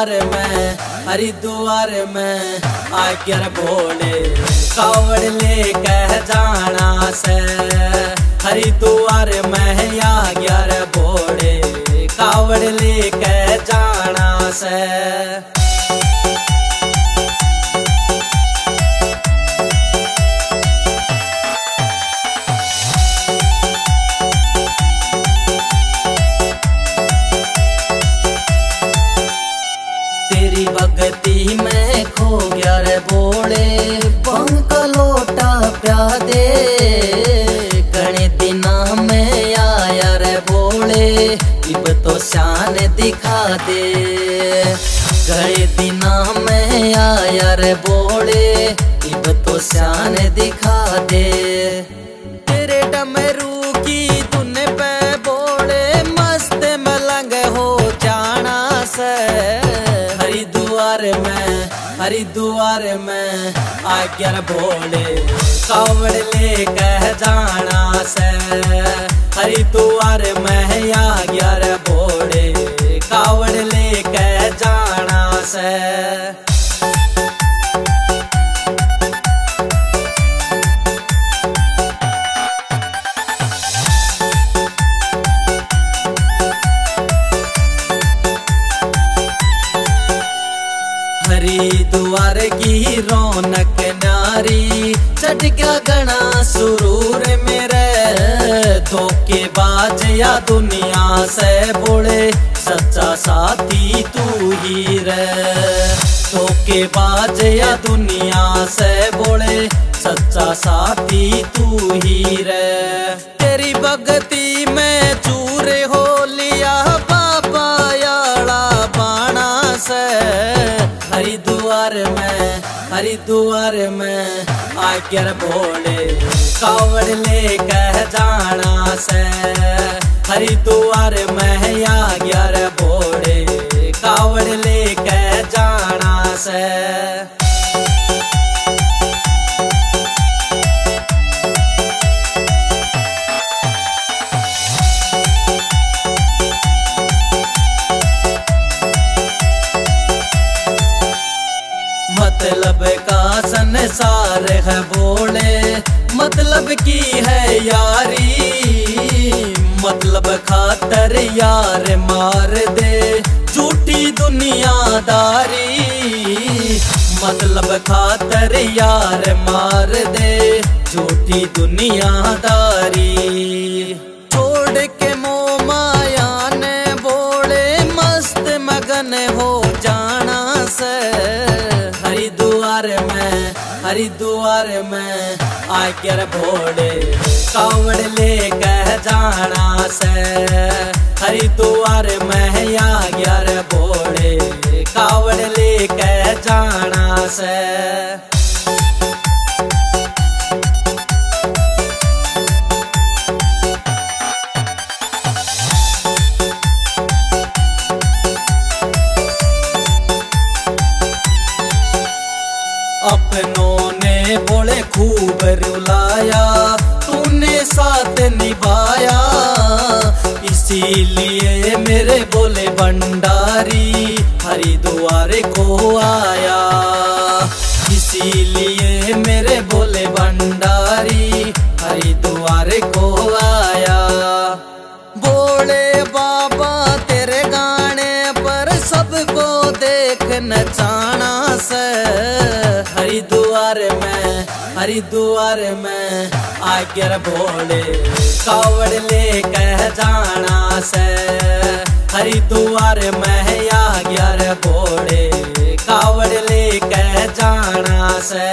हरिद्वार में, हरिद्वार में आकर भोले कावड़ ले कह जाना से। हरिद्वार में आकर भोले कावड़ ले कह जाना से। तेरी भक्ति में खो गया रे भोले, पंख लोटा प्या दे। घने दिना में आया रे भोले, इब तो शान दिखा दे। घने दिना में आया रे भोले, इब तो शान दिखा दे। तेरे डमरू की धुन पे भोले, मस्त मलंग हो जाना से। हरिद्वार में आकर भोले कावड़ ले कह जाना से। हरिद्वार में आकर भोले कावड़ ले कह जाना से। हरिद्वार की रौनक नारी, चढ़ गया गणा सुरूर मेरे। धोखेबाज या दुनिया से बोले, सच्चा साथी तू ही रे। धोखेबाज या दुनिया से बोले, सच्चा साथी तू ही रे। तेरी भक्ति में चूर हो लिया बाबा याला बाणा से। हरिद्वार में आकर भोले कावड़ ले कह जाना से। हरिद्वार में आकर भोले कावड़ ले कह जाना से। मतलब का संसार है भोले, मतलब की है यारी। मतलब खातर यार मार दे झूठी दुनियादारी। मतलब खातर यार मार दे झूठी दुनियादारी। छोड़ के मोह माया ने भोले, मस्त मगन हो जाना से। हरिद्वार में आकर भोले कावड़ ले कह जाना से। हरिद्वार में आकर भोले कावड़ ले कह जाना से। अपनों ने बोले खूब रुलाया, तूने साथ निभाया। इसीलिए मेरे बोले भंडारी हरिद्वार को आया। इसीलिए मेरे बोले भंडारी हरिद्वार को आया। बोले बाबा तेरे गाने पर सबको देख नचाना से। हरिद्वार में आकर भोले कावड़ ले कह जाना से। हरिद्वार में आकर भोले कावड़ ले कह जाना से।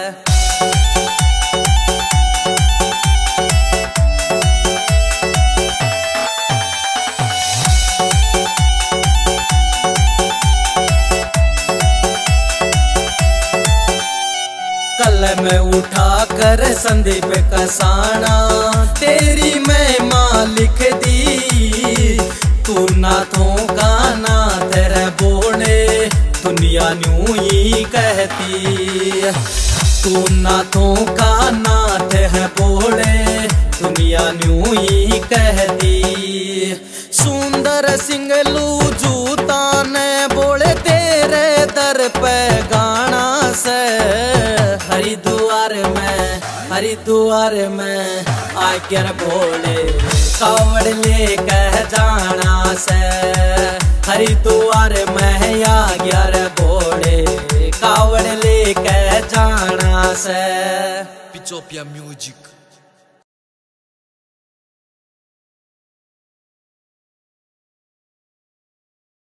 में उठा कर संदीप कसाना, तेरी मैं मालिक दी। तू नाथों का नाथ है बोले, दुनिया न्यू ही कहती। तू नाथों का नाथ है बोले, दुनिया न्यू ही कहती। सुंदर सिंह लू जूता ने बोले पे गाना से। हरिद्वार में आकर भोले कावड़ लेकर जाना से। हरिद्वार में आकर भोले कावड़ लेकर जाना से। Pitopia Music।